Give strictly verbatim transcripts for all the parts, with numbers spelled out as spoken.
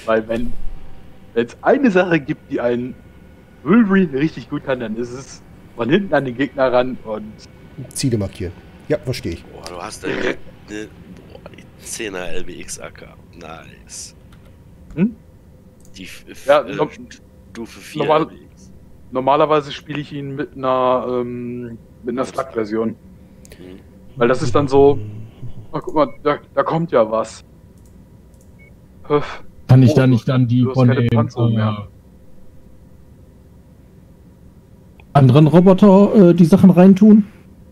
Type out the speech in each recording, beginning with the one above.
Weil wenn es eine Sache gibt, die einen Wolverine richtig gut kann, dann ist es von hinten an den Gegner ran und Ziele markieren. Ja, verstehe ich. Boah, du hast da direkt eine boah, die zehner L B X A K. Nice. Hm? Die Ja, äh, no Stufe vier normal L B X. Normalerweise spiele ich ihn mit einer ähm, mit einer Slug-Version. Mhm. Weil das ist dann so, oh, guck mal, da, da kommt ja was. Höff. Kann ich Oh, da nicht dann die du hast von keine den Panzerung äh, mehr. anderen Roboter äh, die Sachen reintun?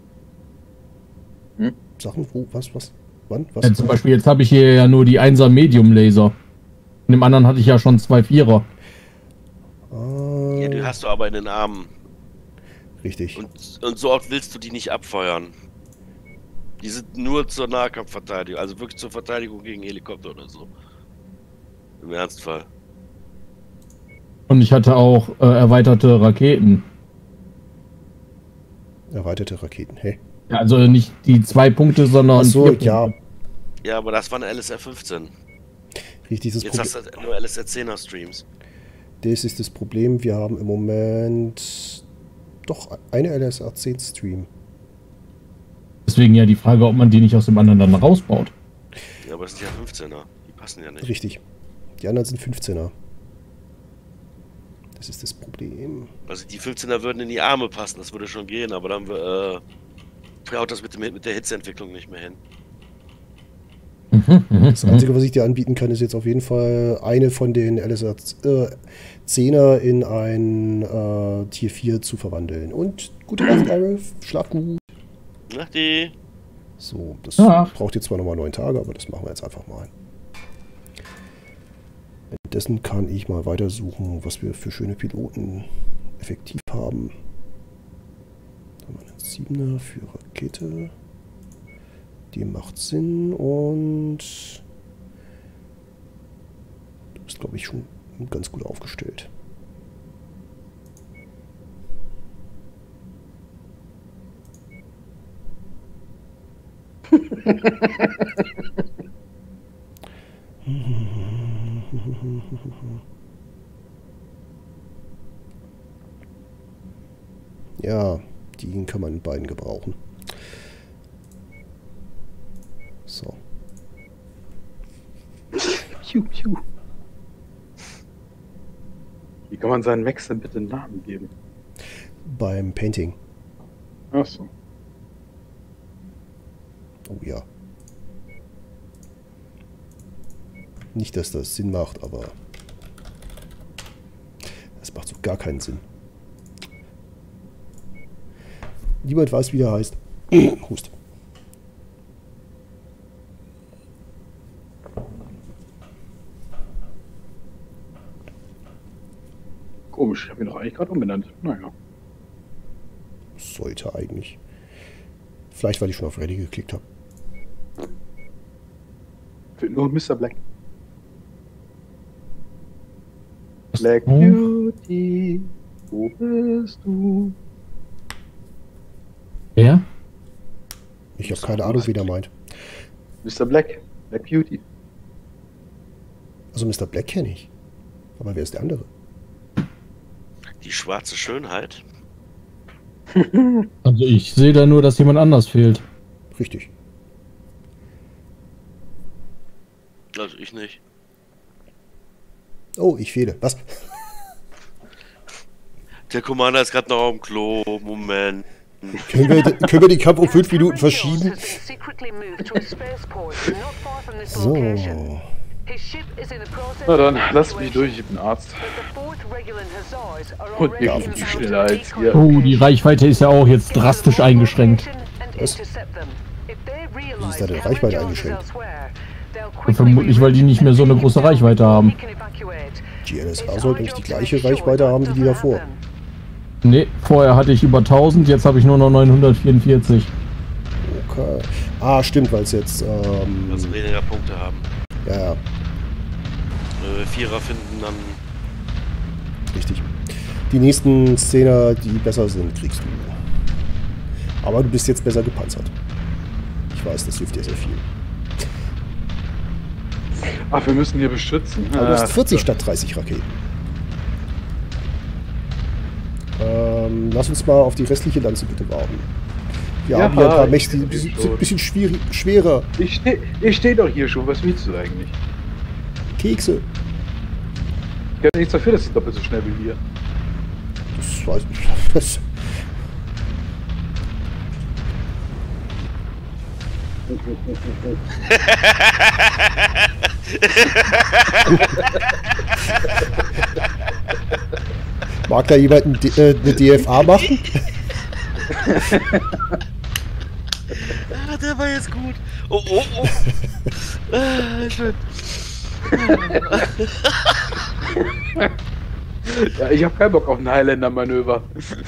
Hm? Sachen, wo, was, was, wann, was? Ja, zum Beispiel, jetzt habe ich hier ja nur die Einser Medium Laser. In dem anderen hatte ich ja schon zwei Vierer. Äh, Ja, die hast du aber in den Armen. richtig. Und, und so oft willst du die nicht abfeuern. Die sind nur zur Nahkampfverteidigung, also wirklich zur Verteidigung gegen Helikopter oder so. Im Ernstfall. Und ich hatte auch äh, erweiterte Raketen. Erweiterte Raketen, hey. Ja, also nicht die zwei Punkte, sondern Ach so, vier Punkte. ja. Ja, aber das war eine L S R fünfzehn. Richtig, das Jetzt Problem. hast du nur L S R zehner Streams. Das ist das Problem. Wir haben im Moment doch eine L S R zehn Stream. Deswegen ja die Frage, ob man die nicht aus dem anderen dann rausbaut. Ja, aber das sind ja fünfzehner. Die passen ja nicht. Richtig. Die anderen sind fünfzehner. Das ist das Problem. Also die fünfzehner würden in die Arme passen, das würde schon gehen, aber dann äh, haut das mit, dem, mit der Hitzeentwicklung nicht mehr hin. Mhm, mhm, Das Einzige, was ich dir anbieten kann, ist jetzt auf jeden Fall eine von den L S R zehner in ein äh, Tier vier zu verwandeln. Und gute Nacht, Arif. Schlaf gut. Nach die. So, das Ja. braucht jetzt zwar nochmal neun Tage, aber das machen wir jetzt einfach mal. Währenddessen kann ich mal weitersuchen, was wir für schöne Piloten effektiv haben. Da haben wir einen Siebener für Rakete. Die macht Sinn und du bist, glaube ich, schon ganz gut aufgestellt. Ja, die kann man in beiden gebrauchen. So. Piu, piu. Wie kann man seinen Max denn bitte einen Namen geben? Beim Painting. Achso. Oh ja. Nicht, dass das Sinn macht, aber das macht so gar keinen Sinn. Niemand weiß, wie der heißt. Hust. Komisch, ich habe ihn doch eigentlich gerade umbenannt. Naja. Sollte eigentlich. Vielleicht, weil ich schon auf Ready geklickt habe. Fehlt nur Mister Black. Black Hm? Beauty, wo bist du? Wer? Ich habe keine Ahnung, wie der meint. Mister Black, Black Beauty. Also Mister Black kenne ich. Aber wer ist der andere? Die schwarze Schönheit. Also ich sehe da nur, dass jemand anders fehlt. Richtig. Also ich nicht. Oh, ich fehle. Was? Der Commander ist gerade noch auf dem Klo. Moment. Können wir, können wir den Kampf um fünf Minuten verschieben? So. Na dann, lass mich durch, ich bin Arzt. Und mir geht die schneller als hier. Oh, die Reichweite ist ja auch jetzt drastisch eingeschränkt. Was? Wie ist da denn Reichweite eingeschränkt? Vermutlich, weil die nicht mehr so eine große Reichweite haben. Die L S R sollte eigentlich die gleiche Reichweite haben wie die davor. Ne, vorher hatte ich über tausend, jetzt habe ich nur noch neunhundertvierundvierzig. Okay. Ah, stimmt, weil es jetzt... Ähm, Also weniger Punkte haben. ja, ja, Wenn wir Vierer finden, dann. richtig. Die nächsten Szenen, die besser sind, kriegst du. Aber du bist jetzt besser gepanzert. Ich weiß, das hilft dir sehr viel. Ach, wir müssen hier beschützen. Aber du Ah, hast vierzig statt dreißig Raketen. Ähm, lass uns mal auf die restliche Lanze bitte warten. Wir Ja, haben hier ein paar ich Mächte, die seh sind schon. ein bisschen schwierig, schwerer. Ich stehe ich steh doch hier schon. Was willst du eigentlich? Kekse. Ich kann nichts dafür, dass ich doppelt so schnell bin wie hier. Das weiß ich nicht. Das Mag da jemand ein D äh, eine D F A machen? Ah, der war jetzt gut. Oh, oh, oh. Ah, schön. Ja, ich habe keinen Bock auf ein Highlander-Manöver.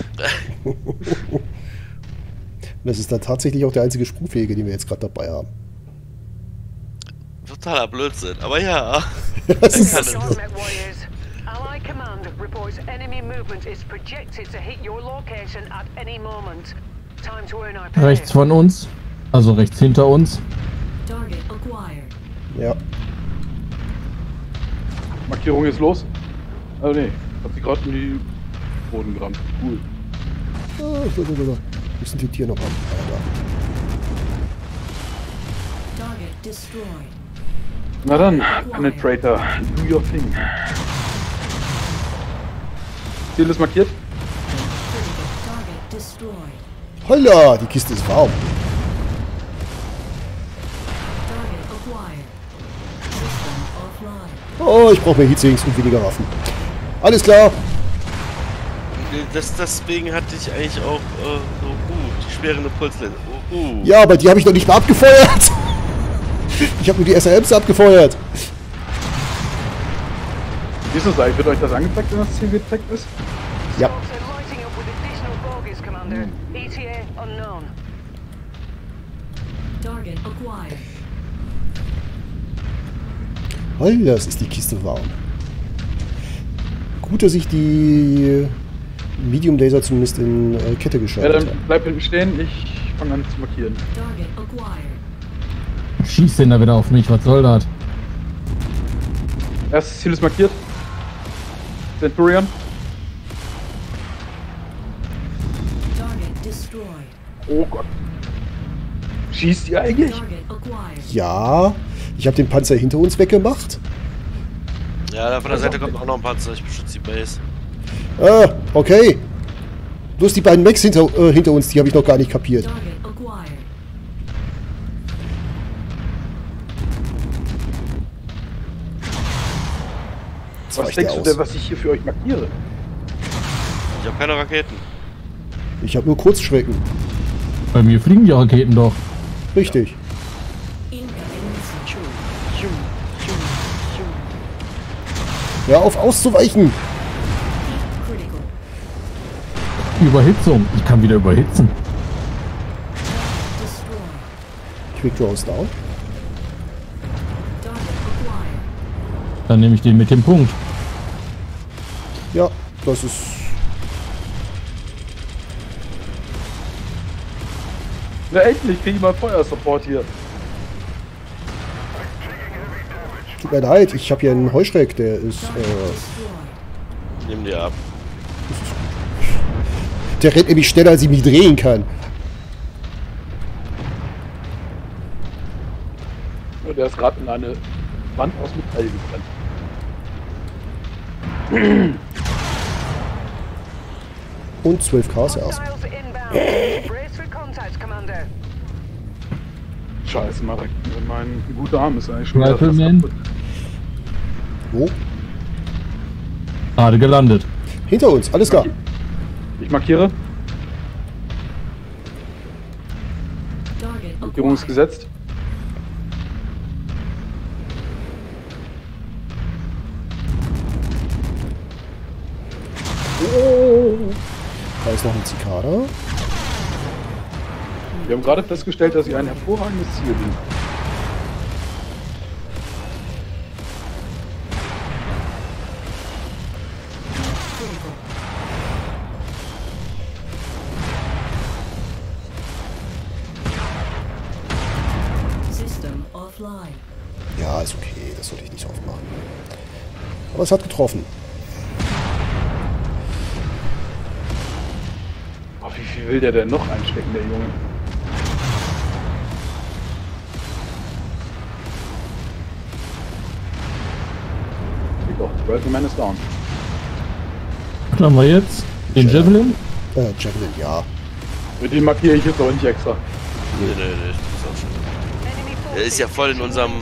Das ist dann tatsächlich auch der einzige Sprungfähige, den wir jetzt gerade dabei haben. Totaler Blödsinn, aber ja. Das Er ist kann es. Target warriors. Allied command reports enemy movement is projected to hit your location at any moment. Time to earn our pay. Rechts von uns. Also rechts hinter uns. Target acquired. Ja. Markierung ist los. Also nee, hat sie gerade in die Boden gerammt. Cool. Ah, so, so, so, so. Wo sind die Tiere noch an? Ah, Target destroyed. Na dann, Penetrator, do your thing. Ziel ist markiert. Critical target destroyed. da. Holla, die Kiste ist warm. Target acquired. System offline. Oh, ich brauche mehr Heatsinks und weniger Waffen. Alles klar. Das, deswegen hatte ich eigentlich auch äh, so, uh, die schweren Impulsländer. Uh, uh. Ja, aber die habe ich noch nicht mal abgefeuert. Ich habe nur die S R Ms abgefeuert. Wie ist das eigentlich? Wird euch das angezeigt, wenn das Ziel getaggt ist? Ja. Also lighting up with additional bogies, Commander. E T A unknown. Target acquired. Holla, das ist die Kiste warm. Gut, dass ich die Medium Laser zumindest in äh, Kette Ja, geschaltet dann habe. bleib hinten stehen, ich fange an zu markieren. Target acquired. Schießt denn da wieder auf mich? Was soll das? Erstes Ziel ist markiert. Centurion. Target destroyed. Oh Gott. Schießt ihr eigentlich? Target acquired. Ja, ich habe den Panzer hinter uns weggemacht. Ja, da von der Seite kommt auch noch ein Panzer, ich beschütze die Base. Ah, okay. Bloß die beiden Mechs hinter, äh, hinter uns, die habe ich noch gar nicht kapiert. Target acquired. Jetzt Was weicht der denkst du aus. denn, was ich hier für euch markiere? Ich habe keine Raketen. Ich habe nur Kurzschrecken. Bei mir fliegen die Raketen doch. Richtig. Incoming. Hör auf auszuweichen. Critical. Überhitzung. Ich kann wieder überhitzen. Destroyed. Quick Draw ist down. Target acquired. Dann nehme ich den mit dem Punkt. Ja, das ist... Na endlich krieg ich mal Feuersupport hier. Tut mir leid, ich habe hier einen Heuschreck, der ist... Äh, Destroyed. Nimm dir ab. der rennt nämlich schneller, als ich mich drehen kann. Und der ist gerade in eine Wand aus Metall gebrannt. Und zwölf K erst. Hostiles inbound. Brace for contact, Commander. Scheiße, Marek. Mein guter Arm ist eigentlich schon wieder fast Rifleman. kaputt. Wo? Gerade gelandet. Hinter uns, alles klar. Ich markiere. Target Markierung ist acquired. gesetzt. Da ist noch ein Zikada. Wir haben gerade festgestellt, dass ich ein hervorragendes Ziel bin. System offline. Ja, ist okay. Das sollte ich nicht so oft machen. Aber es hat getroffen. Oh, wie viel will der denn noch einstecken, der Junge? Doch, zwölf Man ist down. Was haben wir jetzt? Den Javelin? Äh, Javelin, ja. Mit dem markiere ich jetzt auch nicht extra. Nee, nee, nee, das ist auch schon. Er ist ja voll in unserem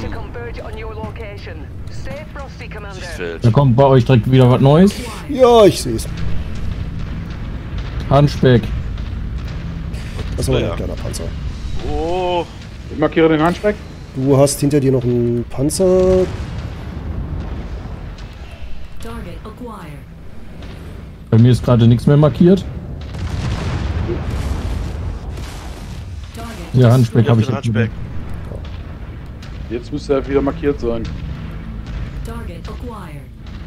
Feld. Da kommt bei euch direkt wieder was Neues. Ja, ich sehe es. Handspeck. Das war Ja. ein kleiner Panzer. Oh, Ich markiere den Handspeck. Du hast hinter dir noch einen Panzer. Target acquired. Bei mir ist gerade nichts mehr markiert. Target Ja, Handspeck ich hab habe ich den jetzt Handspeck. Jetzt müsste er wieder markiert sein. Target acquired.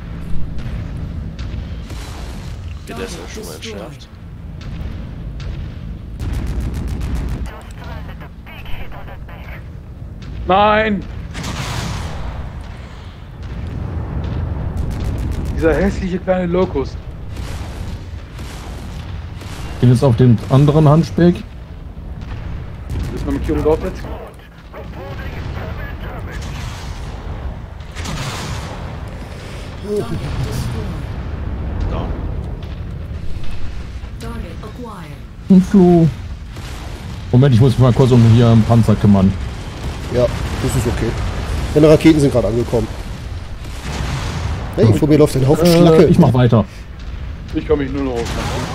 Okay, der ist ja schon mal entschärft. Nein! Dieser hässliche kleine Locust. Ich bin jetzt auf den anderen Handspeck. Ist eine Markierung drauf jetzt? Target destroyed. Down. Target acquired. Ein Fluh. Moment, ich muss mich mal kurz um hier einen Panzer kümmern. Ja, das ist okay. Deine Raketen sind gerade angekommen. Hey, vor mir läuft ein Haufen Schlacke. Äh, ich mach weiter. Ich kann mich nur noch auf.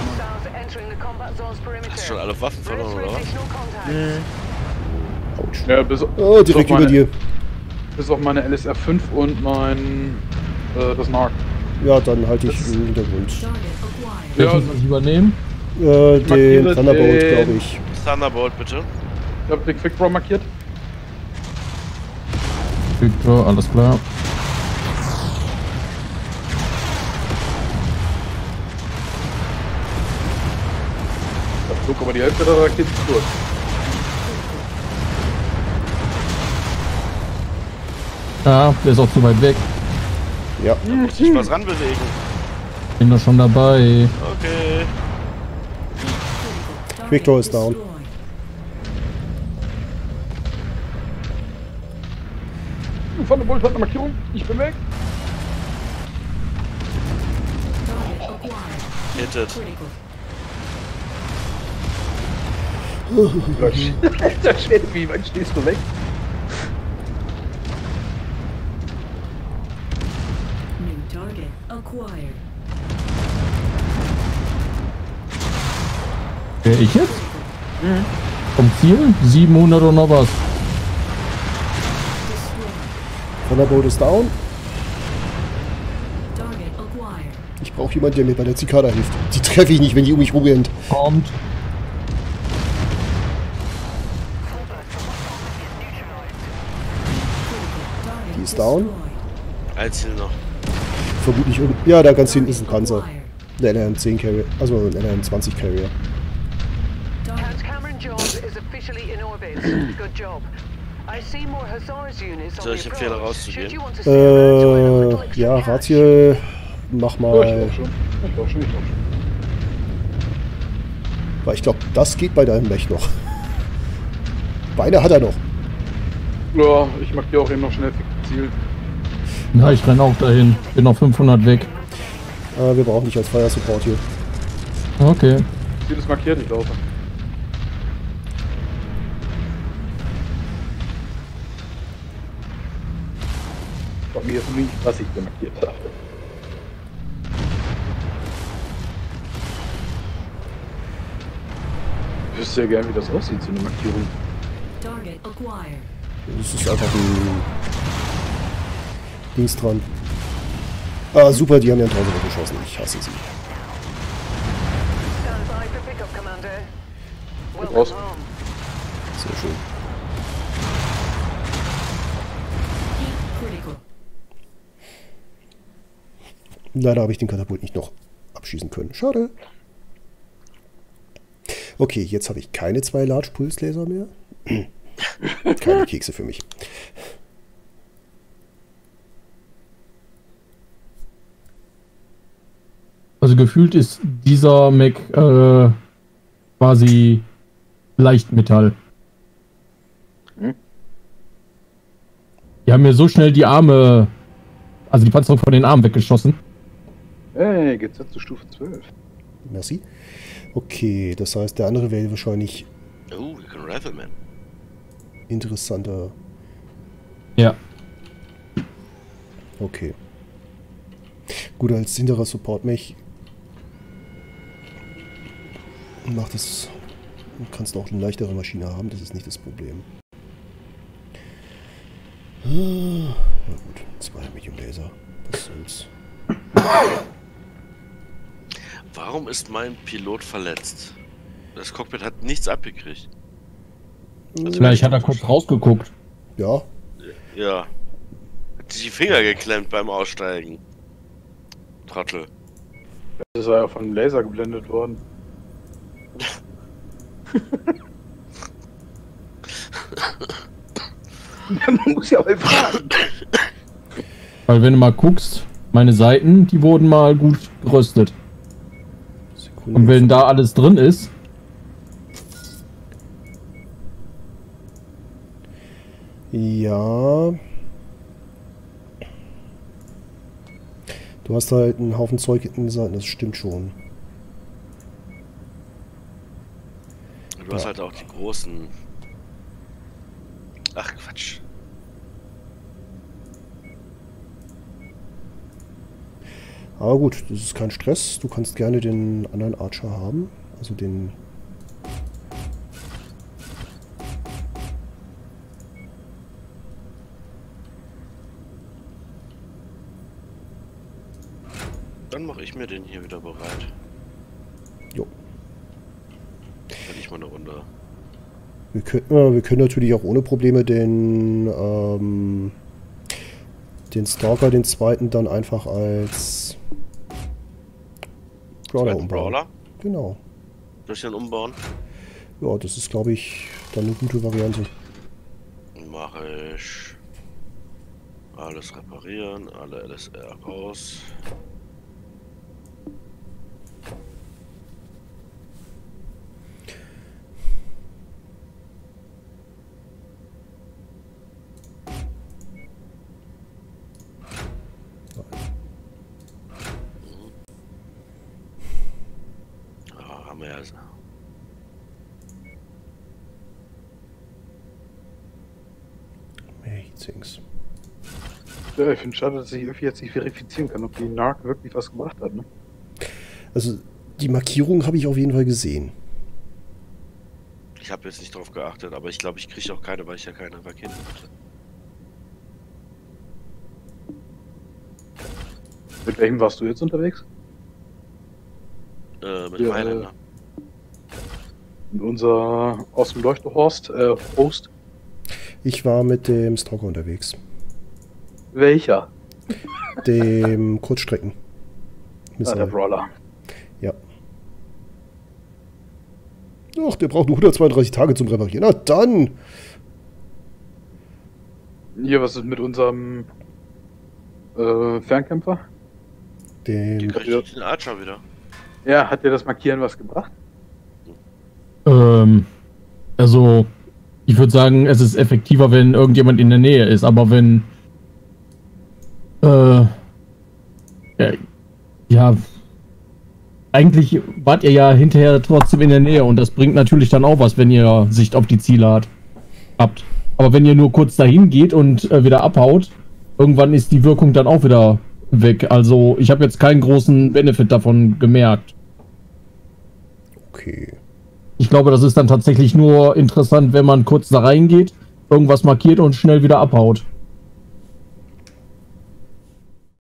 Hast du schon alle Waffen verloren, oder was? Autsch. Ja, bis, Oh, direkt bis auf über meine, dir. Bis auf meine L S R fünf und mein. Äh, das Narc. Ja, dann halte ich im Hintergrund. Target acquired. Ja, Welchen soll ich übernehmen? Äh, markiere den Thunderbolt, den- glaube ich. Thunderbolt, bitte. ich habe den Quick Draw markiert. Victor, alles klar. Da flog aber die Hälfte der Raketen durch. Ja, der ist auch zu weit weg. Ja. Muss ich was ranbewegen. Bin da schon dabei. Okay. Target Victor ist down. destroyed. Thunderbolt hat eine Markierung. Ich bin weg. Target acquired. Hittet. Critical. Alter Schwede, wie weit stehst du weg? New target acquired. Wer, ich jetzt? Vom Ziel? siebenhundert und noch was. Destroyed. Thunderbolt ist down. Target acquired. Ich brauche jemanden, der mir bei der Zikada hilft. Die treffe ich nicht, wenn die um mich rumrennt. Kommt. Target Die ist down. destroyed. Ein Ziel noch. Vermutlich um. Ja, da ganz hinten ist ein Panzer. Acquired. Der L R M zehn Carrier. Also ein L R M zwanzig Carrier. Hans Cameron Jones is officially in orbit. Good job. I see more Hussars units on Soll the ich empfehlen, approach. rauszugehen? Should you want to stay around, join a little Äh, extra ja, cash. Ratiel, mach Oh, ich mal. glaub schon. Ich glaub schon, ich glaub schon. Weil ich glaube, das geht bei deinem Mech noch. Beine hat er noch. Ja, ich markiere auch eben noch schnell Ziel. Ja, ich renn auch dahin. Bin noch fünfhundert weg. Äh, wir brauchen dich als Fire Support hier. Okay. Ziel ist markiert, ich laufe. Ich frag mich jetzt nicht, was ich da markiert habe. Ich wüsste ja gern, wie das aussieht, so eine Markierung. Target acquired. Das ist einfach ein Dings dran. Ah, super, die haben ja einen Tausender geschossen. Ich hasse sie. Stand by for pickup, Commander. Welcome raus. home. Sehr schön. Critical. Leider habe ich den Katapult nicht noch abschießen können. Schade. Okay, jetzt habe ich keine zwei Large Pulse Laser mehr. Keine Kekse für mich. gefühlt ist dieser Mech äh, quasi Leichtmetall. Hm? Die haben mir so schnell die Arme, also die Panzerung von den Armen weggeschossen. Hey, geht's jetzt zu Stufe zwölf. Merci. Okay, das heißt, der andere wäre wahrscheinlich Oh, wir können Rifleman. interessanter. Ja. Okay. Gut, als hinterer Support-Mech macht es. Kannst du auch eine leichtere Maschine haben, das ist nicht das Problem. Ah, ja gut, zwei Medium Laser. Was soll's. Warum ist mein Pilot verletzt? Das Cockpit hat nichts abgekriegt. Also Vielleicht hat er kurz rausgeguckt. Ja, Ja. Hat sich die Finger geklemmt beim Aussteigen. Trottel. Das ist ja von dem Laser geblendet worden. Man muss ja mal fragen. Weil wenn du mal guckst, meine Seiten, die wurden mal gut geröstet. Sekunde. Und wenn da alles drin ist, Ja. Du hast halt einen Haufen Zeug in den Seiten, das stimmt schon. Du hast Ja. halt auch die großen. Ach Quatsch. Aber gut, das ist kein Stress. Du kannst gerne den anderen Archer haben. Also den... Dann mache ich mir den hier wieder bereit. Jo. Wenn ich mal eine Runde. Wir können, ja, wir können natürlich auch ohne Probleme den, ähm, den Stalker, den zweiten, dann einfach als Brawler Zweiten umbauen. Brawler? Genau. Soll ich den umbauen? Ja, das ist, glaube ich, dann eine gute Variante. Mache ich. Alles reparieren, alle L S R raus. Ah, haben wir ja. Heatsings. Ja, ich finde es schade, dass ich irgendwie jetzt nicht verifizieren kann, ob die N A R C wirklich was gemacht hat. Ne? Also, die Markierung habe ich auf jeden Fall gesehen. Ich habe jetzt nicht drauf geachtet, aber ich glaube, ich kriege auch keine, weil ich ja keine Raketen hatte. Mit welchem warst du jetzt unterwegs? Äh, mit Ja, meinen. äh, Mit unser aus dem Leuchtehorst, äh, Host. Ich war mit dem Stalker unterwegs. Welcher? Dem Kurzstrecken. Ah, der Missile. Brawler. Ja. Ach, der braucht nur hundertzweiunddreißig Tage zum Reparieren. Na dann! Hier, was ist mit unserem äh, Fernkämpfer? Die Dem, kriege ich den Archer wieder. Ja, hat dir das Markieren was gebracht? ähm, also, ich würde sagen, es ist effektiver, wenn irgendjemand in der Nähe ist, aber wenn, äh, ja, ja, eigentlich wart ihr ja hinterher trotzdem in der Nähe und das bringt natürlich dann auch was, wenn ihr Sicht auf die Ziele hat, habt. Aber wenn ihr nur kurz dahin geht und äh, wieder abhaut, irgendwann ist die Wirkung dann auch wieder weg. Also ich habe jetzt keinen großen Benefit davon gemerkt. okay. Ich glaube, das ist dann tatsächlich nur interessant, wenn man kurz da reingeht, irgendwas markiert und schnell wieder abhaut.